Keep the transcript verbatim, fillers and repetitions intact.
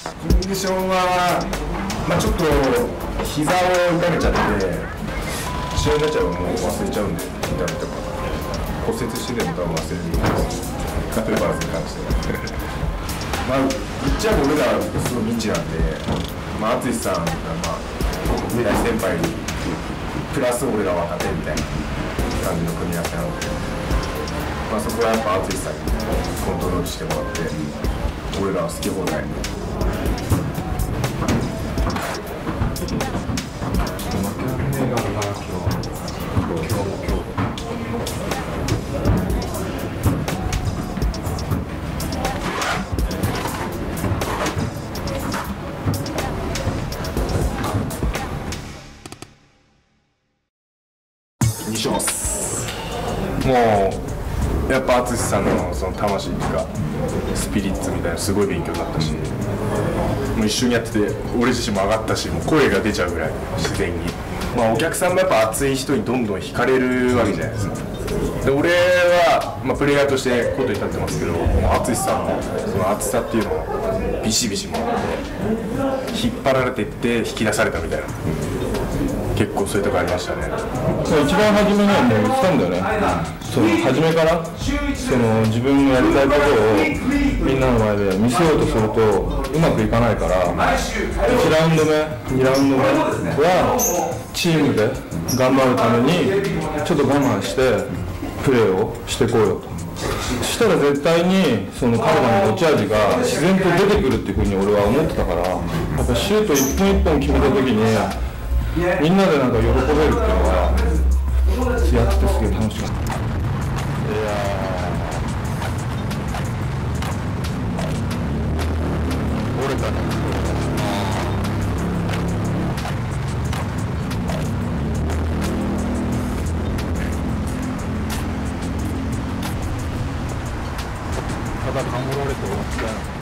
コンディションは、まあ、ちょっと膝を痛めちゃって、試合になっちゃうともう忘れちゃうんで、痛めとか、骨折してでも多分忘れるんです、カトレバーズに関しては。まあ、ぶっちゃけ俺らすごいミンチなんで、まあ、淳さんが、まあ、大先輩プラス俺ら若手みたいな感じの組み合わせなので、まあ、そこはやっぱ淳さんにコントロールしてもらって、俺らは好き放題。に勝っす。もうやっぱ淳さんのその魂というかスピリッツみたいなすごい勉強になったし、もう一緒にやってて俺自身も上がったし、もう声が出ちゃうぐらい自然に、まあ、お客さんもやっぱ熱い人にどんどん惹かれるわけじゃないですか。で俺は、まあ、プレイヤーとしてコートに立ってますけど、もう淳さんのその熱さっていうのをビシビシもらって引っ張られていって引き出されたみたいな、結構そういうとこありましたね。 一番初めにはもう言ってたんだよね、その初めからその自分のやりたいことをみんなの前で見せようとするとうまくいかないから、いちラウンド目、にラウンド目はチームで頑張るためにちょっと我慢してプレーをしてこうよと。そしたら絶対にその彼らの持ち味が自然と出てくるっていうふうに俺は思ってたから、やっぱシュート一本一本決めた時にみんなでなんか喜べるっていうのはやっててすげえ楽しかった。いや折れたね。ただカモられて終わったよ。